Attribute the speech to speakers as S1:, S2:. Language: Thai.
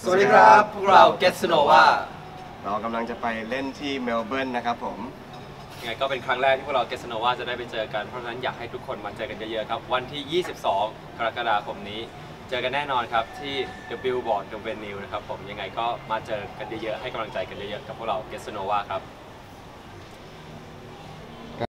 S1: สวัสดีครับพวกเรา Get Sonova
S2: เรากำลังจะไปเล่นที่เมลเบิร์นนะครับผม
S1: ยังไงก็เป็นครั้งแรกที่พวกเรา Get Sonova จะได้ไปเจอกันเพราะฉะนั้นอยากให้ทุกคนมาเจอกันเยอะๆครับวันที่ 22 กรกฎาคมนี้เจอกันแน่นอนครับที่ The Billboard The Venue นะครับผมยังไงก็มาเจอกันเยอะๆให้กำลังใจกันเยอะๆกับพวกเรา Get Sonova ครับ